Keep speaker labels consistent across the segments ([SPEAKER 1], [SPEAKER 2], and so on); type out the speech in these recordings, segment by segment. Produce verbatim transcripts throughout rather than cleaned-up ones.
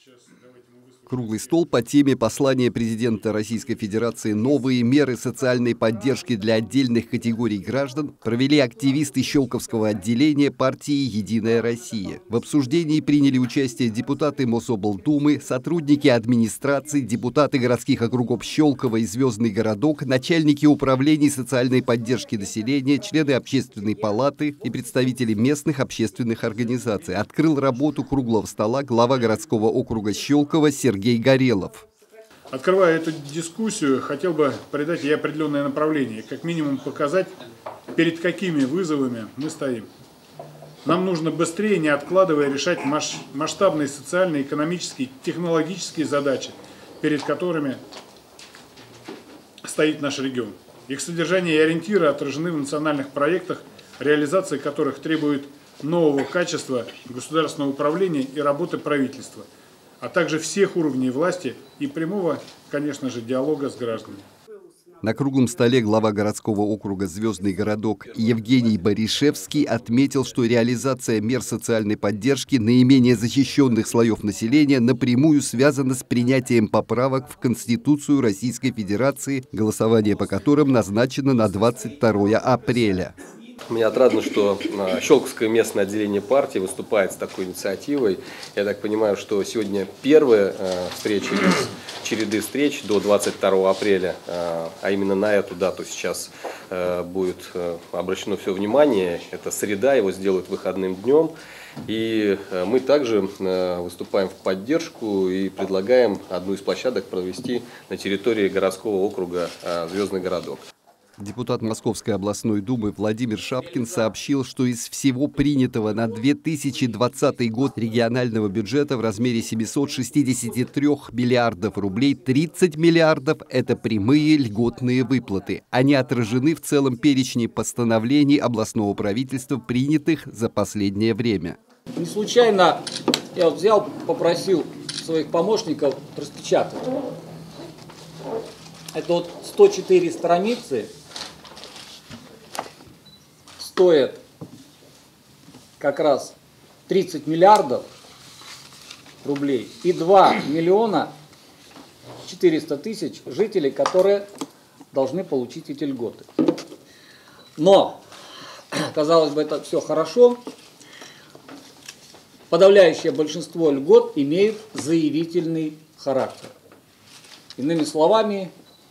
[SPEAKER 1] Круглый стол по теме послания президента Российской Федерации «Новые меры социальной поддержки для отдельных категорий граждан» провели активисты Щелковского отделения партии «Единая Россия». В обсуждении приняли участие депутаты Мособлдумы, сотрудники администрации, депутаты городских округов Щелково и Звездный городок, начальники управлений социальной поддержки населения, члены общественной палаты и представители местных общественных организаций. Открыл работу круглого стола глава городского округа Щелково Сергей Сергей Горелов.
[SPEAKER 2] Открывая эту дискуссию, хотел бы придать ей определенное направление, как минимум показать, перед какими вызовами мы стоим. Нам нужно быстрее, не откладывая, решать масштабные социальные, экономические, технологические задачи, перед которыми стоит наш регион. Их содержание и ориентиры отражены в национальных проектах, реализация которых требует нового качества государственного управления и работы правительства, а также всех уровней власти и прямого, конечно же, диалога с гражданами.
[SPEAKER 1] На круглом столе глава городского округа «Звездный городок» Евгений Баришевский отметил, что реализация мер социальной поддержки наименее защищенных слоев населения напрямую связана с принятием поправок в Конституцию Российской Федерации, голосование по которым назначено на двадцать второе апреля.
[SPEAKER 3] Мне отрадно, что Щелковское местное отделение партии выступает с такой инициативой. Я так понимаю, что сегодня первая встреча из череды встреч до двадцать второго апреля, а именно на эту дату сейчас будет обращено все внимание. Это среда, его сделают выходным днем. И мы также выступаем в поддержку и предлагаем одну из площадок провести на территории городского округа «Звездный городок».
[SPEAKER 1] Депутат Московской областной думы Владимир Шапкин сообщил, что из всего принятого на две тысячи двадцатый год регионального бюджета в размере семисот шестидесяти трёх миллиардов рублей тридцать миллиардов – это прямые льготные выплаты. Они отражены в целом перечне постановлений областного правительства, принятых за последнее время.
[SPEAKER 4] Не случайно я вот взял, попросил своих помощников распечатать. Это вот сто четыре страницы. Стоит как раз тридцать миллиардов рублей и два миллиона четыреста тысяч жителей, которые должны получить эти льготы. Но, казалось бы, это все хорошо. Подавляющее большинство льгот имеют заявительный характер. Иными словами,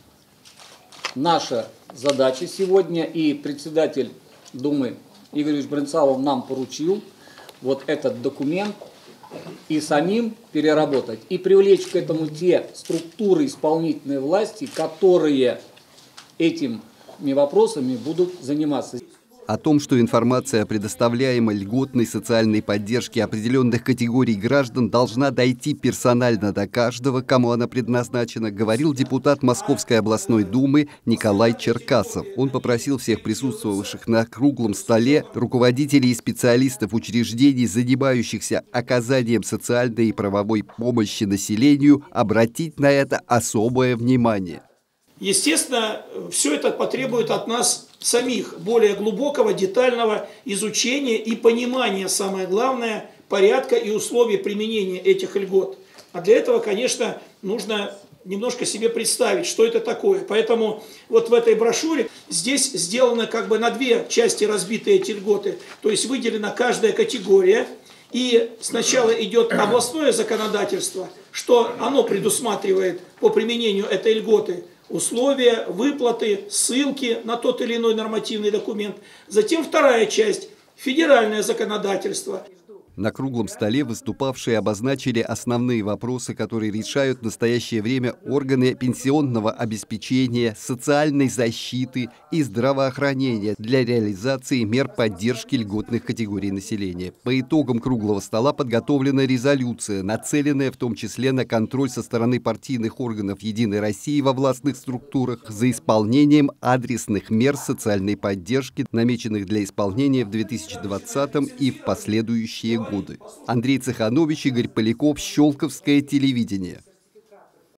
[SPEAKER 4] наша задача сегодня, и председатель Думы Игорь Ильич Брынцалов нам поручил вот этот документ и самим переработать, и привлечь к этому те структуры исполнительной власти, которые этими вопросами будут заниматься.
[SPEAKER 1] О том, что информация о предоставляемой льготной социальной поддержке определенных категорий граждан должна дойти персонально до каждого, кому она предназначена, говорил депутат Московской областной думы Николай Черкасов. Он попросил всех присутствовавших на круглом столе, руководителей и специалистов учреждений, занимающихся оказанием социальной и правовой помощи населению, обратить на это особое внимание.
[SPEAKER 5] Естественно, все это потребует от нас самих более глубокого, детального изучения и понимания, самое главное, порядка и условий применения этих льгот. А для этого, конечно, нужно немножко себе представить, что это такое. Поэтому вот в этой брошюре здесь сделано как бы на две части разбиты эти льготы. То есть выделена каждая категория. И сначала идет областное законодательство, что оно предусматривает по применению этой льготы условия, выплаты, ссылки на тот или иной нормативный документ. Затем вторая часть – федеральное законодательство.
[SPEAKER 1] На круглом столе выступавшие обозначили основные вопросы, которые решают в настоящее время органы пенсионного обеспечения, социальной защиты и здравоохранения для реализации мер поддержки льготных категорий населения. По итогам круглого стола подготовлена резолюция, нацеленная в том числе на контроль со стороны партийных органов «Единой России» во властных структурах за исполнением адресных мер социальной поддержки, намеченных для исполнения в две тысячи двадцатом и в последующие годы. годы. Андрей Цеханович, Игорь Поляков, Щелковское телевидение.